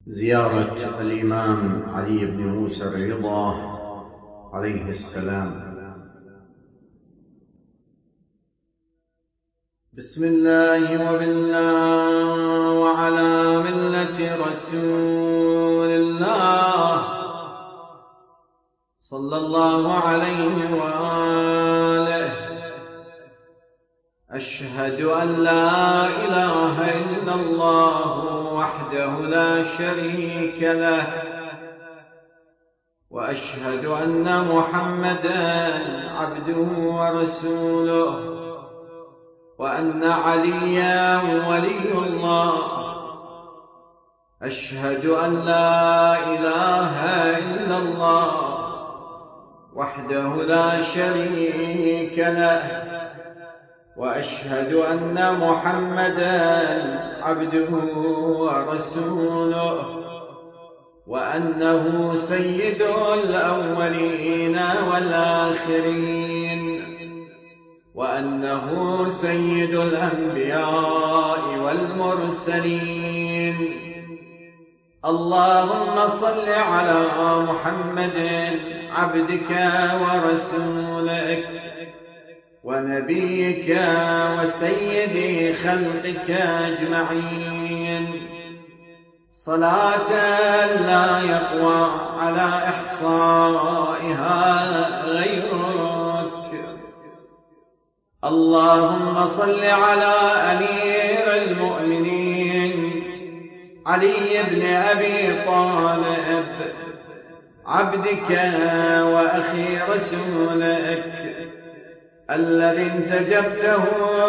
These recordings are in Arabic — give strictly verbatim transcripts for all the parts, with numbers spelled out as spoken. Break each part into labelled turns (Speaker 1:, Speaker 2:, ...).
Speaker 1: زيارة الإمام علي بن موسى الرضا عليه السلام. بسم الله وبالله وعلى ملة رسول الله صلى الله عليه وآله. أشهد أن لا إله إلا الله وحده لا شريك له، وأشهد أن محمدًا عبده ورسوله، وأن عليًا ولي الله. أشهد أن لا إله إلا الله وحده لا شريك له، وأشهد أن محمدًا عبده ورسوله، وأنه سيد الأولين والآخرين، وأنه سيد الأنبياء والمرسلين. اللهم صل على محمد عبدك ورسولك ونبيك وسيد خلقك أجمعين، صلاة لا يقوى على إحصائها غيرك. اللهم صل على أمير المؤمنين علي بن أبي طالب عبدك وأخي رسولك، الذي انتجبته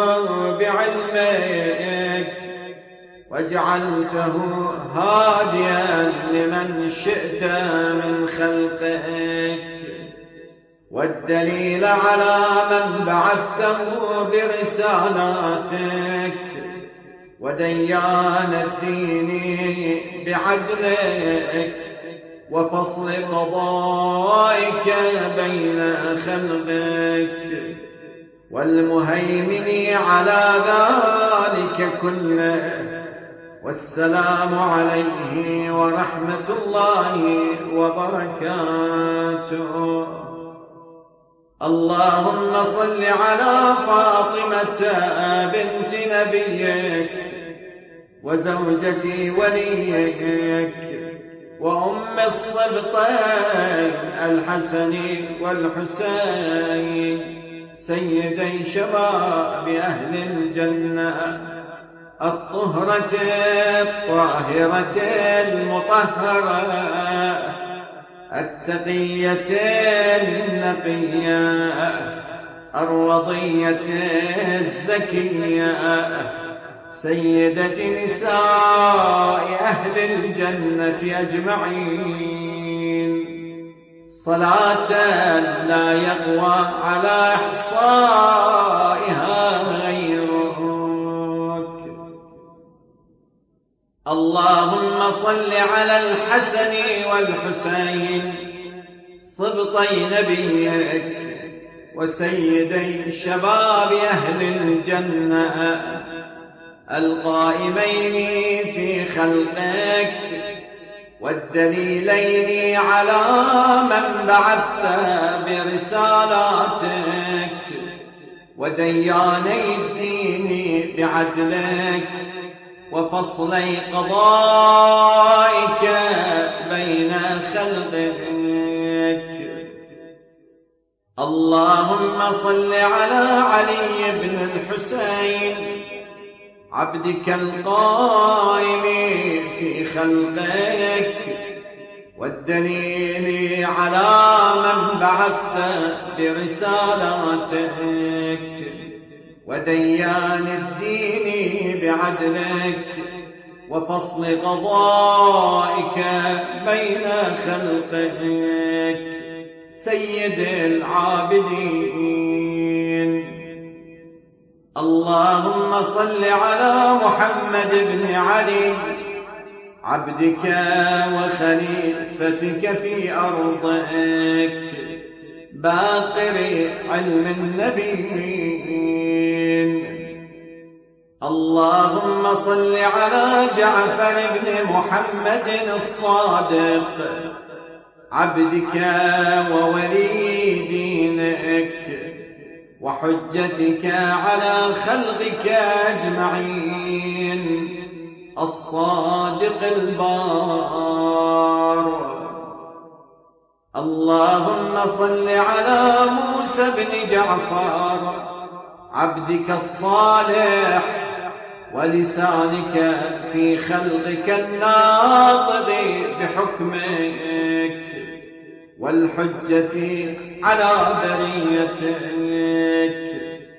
Speaker 1: بعلمك وجعلته هاديا لمن شئت من خلقك، والدليل على من بعثته برسالاتك، وديان الدين بعدلك، وفصل قضائك بين خلقك، والمهيمن على ذلك كله. والسلام عليه ورحمة الله وبركاته. اللهم صل على فاطمة بنت نبيك وزوجة وليك وأم الصبطين الحسن والحسين، سيدي شباب أهل الجنة، الطهرة الطاهرة المطهرة، التقية النقية، الرضية الزكية، سيدة نساء أهل الجنة أجمعين، صلاة لا يقوى على إحصائها غيرك. اللهم صل على الحسن والحسين صبطي نبيك وسيدي شباب أهل الجنة، القائمين في خلقك، والدليلين على من بعثت برسالاتك، ودياني الدين بعدلك، وفصلي قضائك بين خلقك. اللهم صل على علي بن الحسين عبدك القائم في خلقك، والدليل على من بعثت برسالاتك، وديان الدين بعدلك، وفصل قضائك بين خلقك، سيد العابدين. اللهم صل على محمد بن علي عبدك وخليفتك في أرضك، باقر علم النبيين، اللهم صل على جعفر بن محمد الصادق عبدك وولي دينك وحجتك على خلقك أجمعين الصادق البار. اللهم صل على موسى بن جعفر عبدك الصالح ولسانك في خلقك الناطق بحكمك والحجة على بريتك.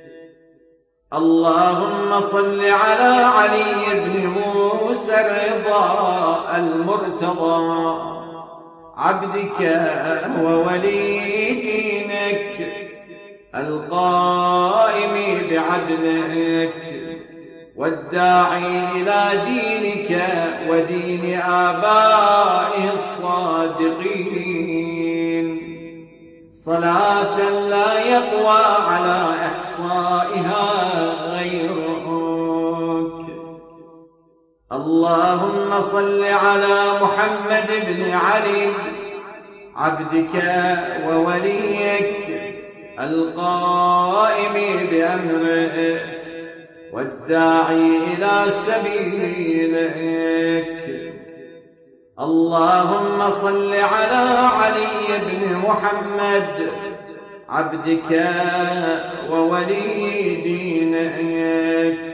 Speaker 1: اللهم صل على علي بن موسى الرضا المرتضى عبدك وولي دينك القائم بعدلك والداعي إلى دينك ودين آبائه الصادقين صلاة لا يقوى على إحصائها غيرك. اللهم صل على محمد بن علي عبدك ووليك القائم بأمرك والداعي إلى سبيلك. اللهم صل على علي بن محمد عبدك وولي دينك.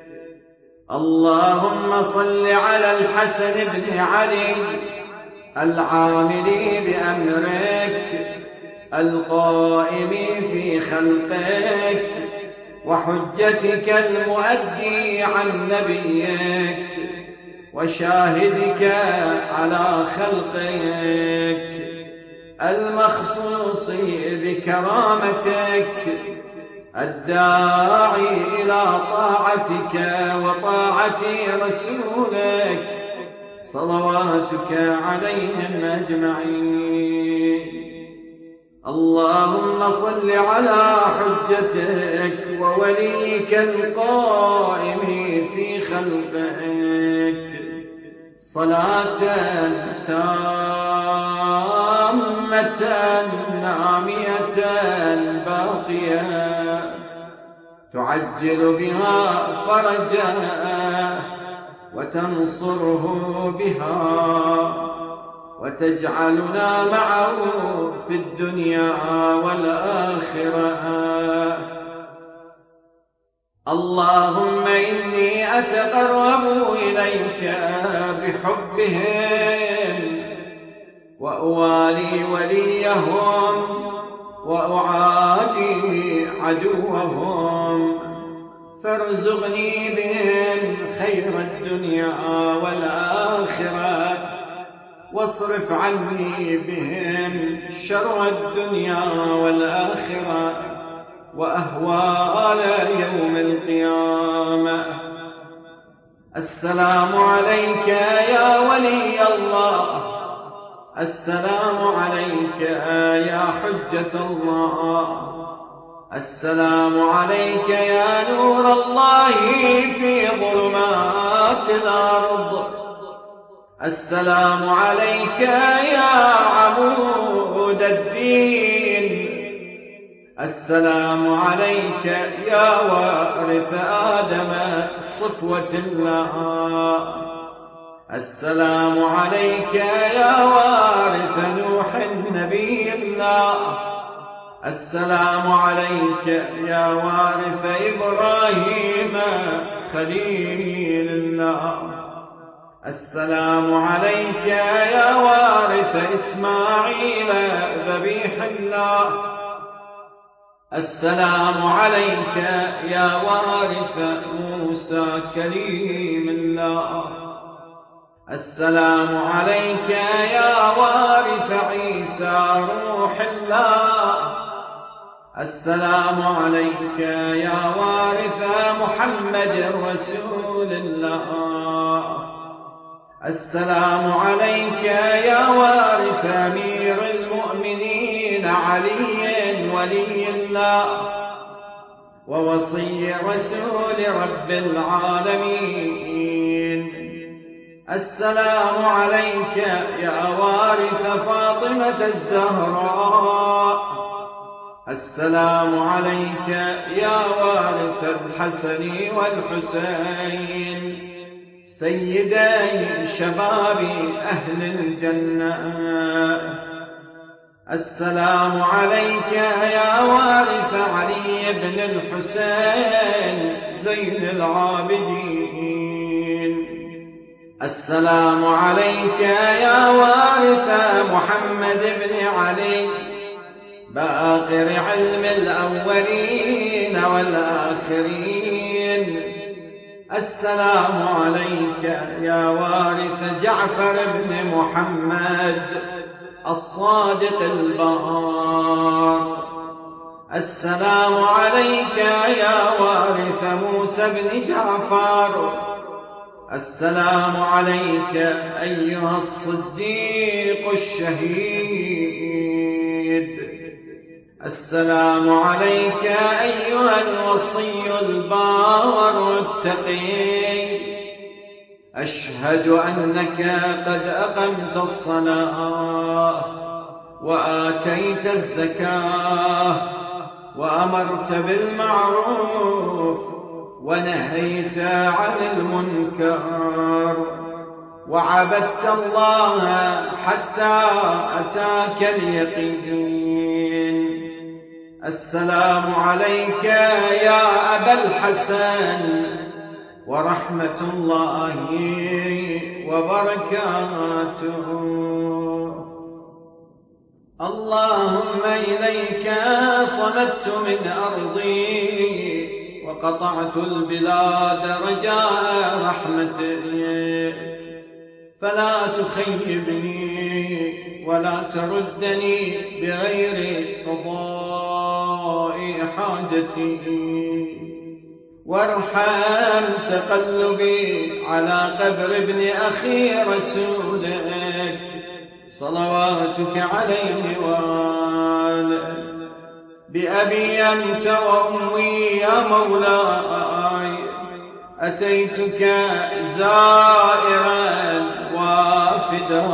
Speaker 1: اللهم صل على الحسن بن علي العامل بأمرك القائم في خلقك وحجتك المؤدي عن نبيك وشاهدك على خلقك المخصوص بكرامتك الداعي إلى طاعتك وطاعة رسولك صلواتك عليهم أجمعين. اللهم صل على حجتك ووليك القائم في خلقك صلاة تامة نامية باقية تعجل بها فرجا وتنصره بها وتجعلنا معه في الدنيا والآخرة. اللهم إني أتقرب إليك بحبهم وأوالي وليهم وأعادي عدوهم فارزقني بهم خير الدنيا والآخرة واصرف عني بهم شر الدنيا والآخرة وأهوال يوم القيامة. السلام عليك يا ولي الله، السلام عليك يا حجة الله، السلام عليك يا نور الله في ظلمات الأرض، السلام عليك يا عمود الدين، السلام عليك يا وارث آدم صفوة الله، السلام عليك يا وارث نوح نبي الله، السلام عليك يا وارث إبراهيم خليل الله، السلام عليك يا وارث إسماعيل ذبيح الله، السلام عليك يا وارث موسى كليم الله، السلام عليك يا وارث عيسى روح الله، السلام عليك يا وارث محمد رسول الله، السلام عليك يا وارث أمير المؤمنين علي ولي الله، ووصي رسول رب العالمين. السلام عليك يا وارث فاطمة الزهراء، السلام عليك يا وارث الحسن والحسين سيدي شباب أهل الجنة. السلام عليك يا وارث علي بن الحسين زين العابدين. السلام عليك يا وارث محمد بن علي باقر علم الأولين والآخرين. السلام عليك يا وارث جعفر بن محمد الصادق البار. السلام عليك يا وارث موسى بن جعفر. السلام عليك أيها الصديق الشهيد. السلام عليك أيها الوصي البار التقي. أشهد أنك قد أقمت الصلاة وآتيت الزكاة وأمرت بالمعروف ونهيت عن المنكر وعبدت الله حتى أتاك اليقين. السلام عليك يا أبا الحسن ورحمة الله وبركاته. اللهم إليك صمدت من أرضي وقطعت البلاد رجاء رحمتك، فلا تخيبني ولا تردني بغير قضاء حاجتي، وارحم تقلبي على قبر ابن أخي رسولك صلواتك عليه وآله. بأبي أنت وأمي يا مولاي أتيتك زائرا وافدا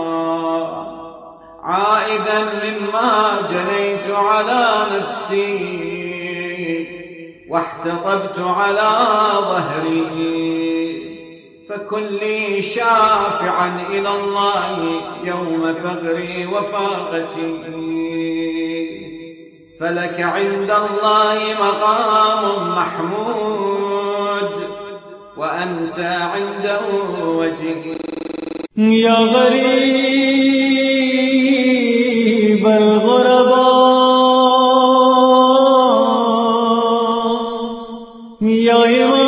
Speaker 1: عائدا مما جنيت على نفسي واحتطبت على ظهري، فكن لي شافعا إلى الله يوم فقري وفاقتي، فلك عند الله مقام محمود وأنت عنده وجهي.
Speaker 2: يا غريب الغرباء يا إمام